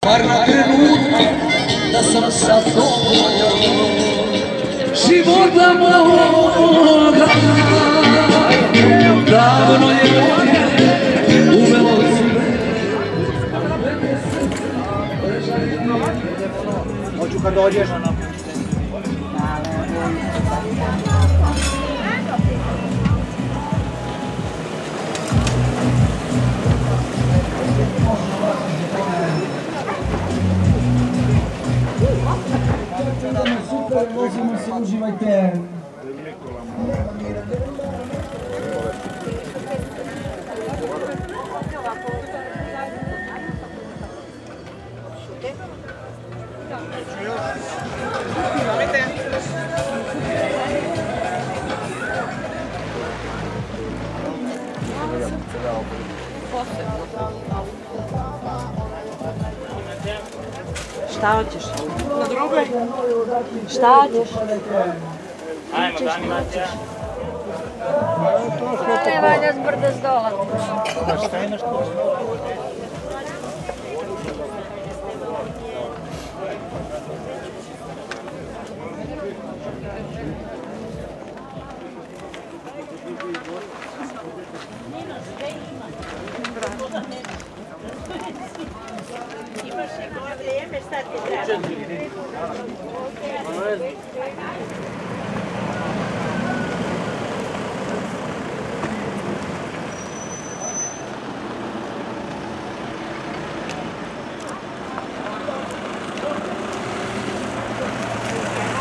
bar na trenutke da sam sa tobom života moga. Davno je moje uvelo sve. Hoću kad dođeš. Super, vozimo se, uživajte. Šta hoćeš? Na drugoj? Šta hoćeš? Ajmo, Dani, hoćeš? Ne valja s brda s dola. Šta je nešto? Imaš neko vrijeme, šta ti treba?